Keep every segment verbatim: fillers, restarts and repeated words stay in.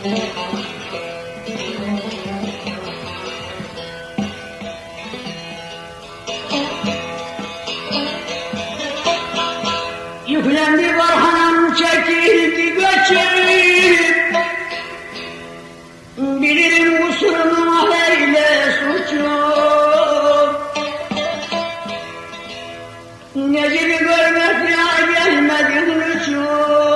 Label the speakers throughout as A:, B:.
A: Yüklendi Barhanam çekildi göçüp, bilirim kusurumu aheyle suçum. Necip'i görmekle gelmedin üçün.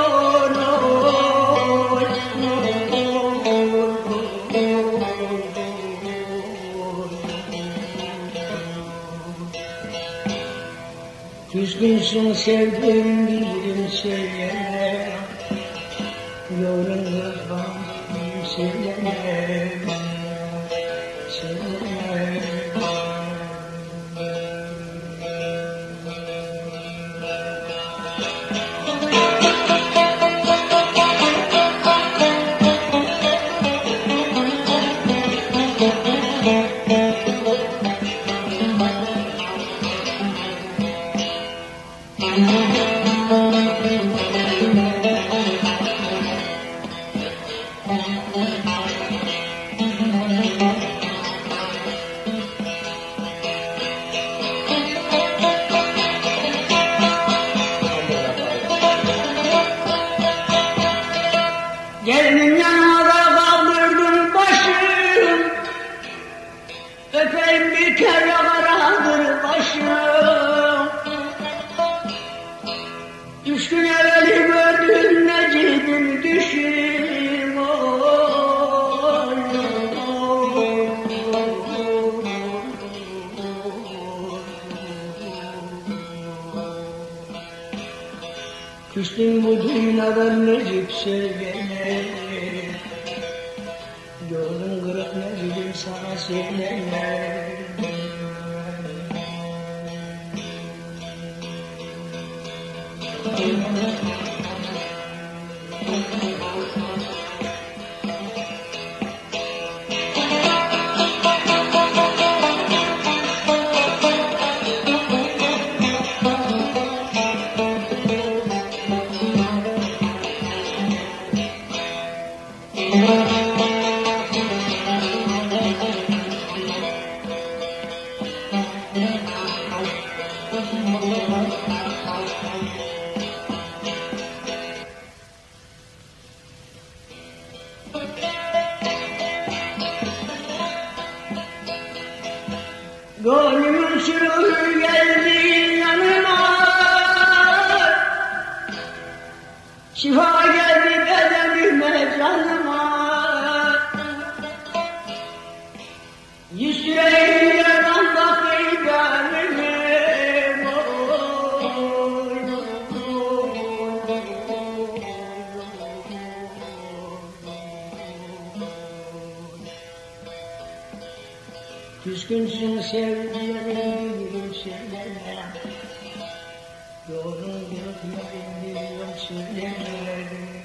A: Küskünsün sevdiğim bilirim söyleme, yolun yazmam söyleme, söyleme. Gelinin yanına kaldırdım başım, öpeyim bir kere karadır başım. Üç gün evveli gördüm Necip'im düşüm, oy, oy. Küstüm bu dünyadan Necip söyleme, yolun kırık Necip'im sana söyleme. Gönlümün sürür geldi yanıma, şifa geldi bedenime canıma. Yüz yüreğim yerden bakıyor benim, oy, küskünsün sevdiğim söyleme, yolun yürütmedim biliyorum söyleme.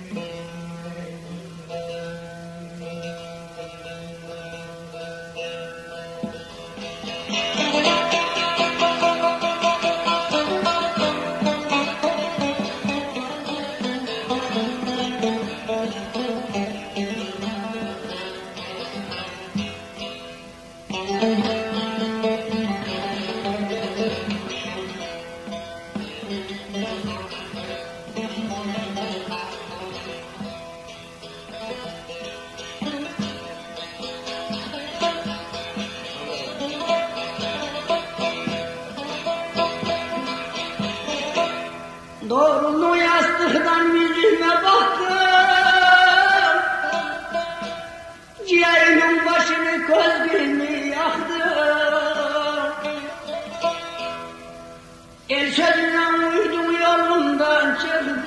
A: Doğruluğu yastıktan yüzüme baktım, ciğerimin başını közgülünü yaktım. El sözünden uydum yolumdan çıktım.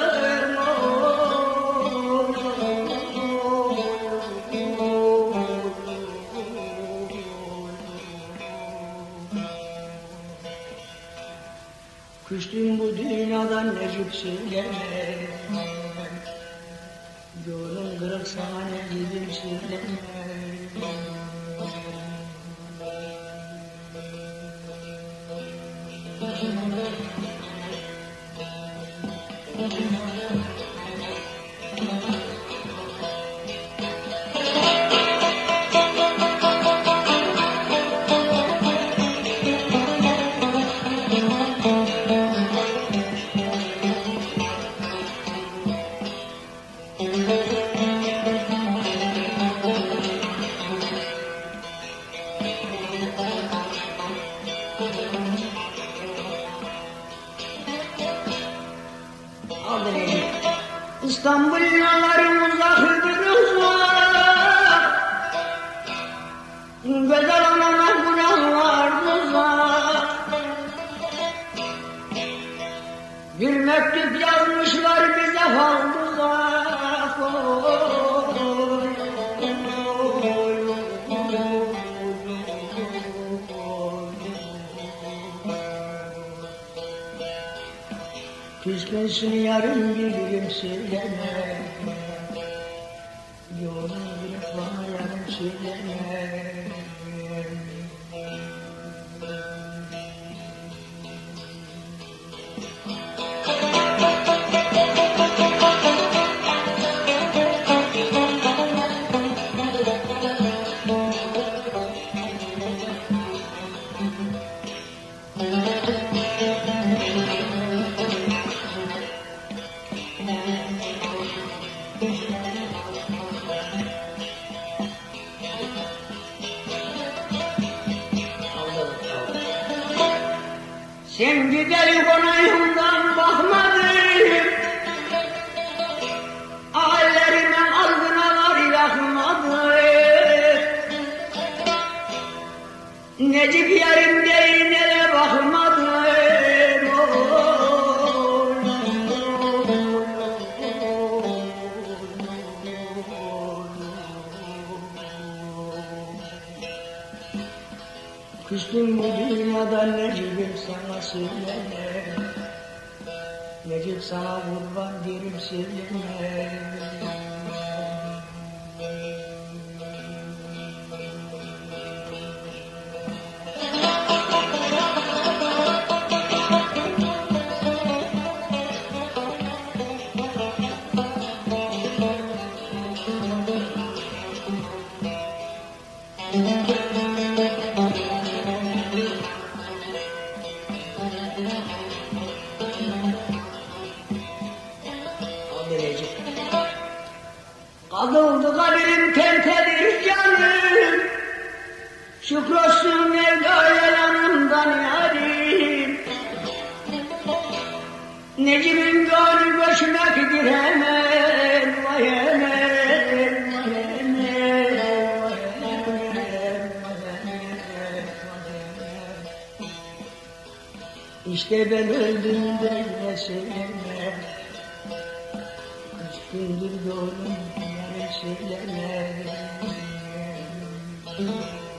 A: Küstüm bu dünyadan Necip söyleme, yolun kırık sana Necip'im söyleme. Kuşunu yarın bilirim söyleme, yolunu bilip bana yarın söyleme. Sen güzel konayımdan bakmadın, ailelerime algınalar yakmadın. Necip yarim değnele bakmadın. Küstüm bu dünyada Necip'im sana söyleme, Necip sana kurban derim söyleme. Kadıldı kabirim tentedir canım, şükrolsun Mevla'ya yanımdan yarim. Necip'in gönlü göçmektir hemen, vay hemen, vay hemen, vay hemen, vay hemen, vay hemen. İşte ben öldüm böyle söyleme, üç gündür doğdum. Söyleme.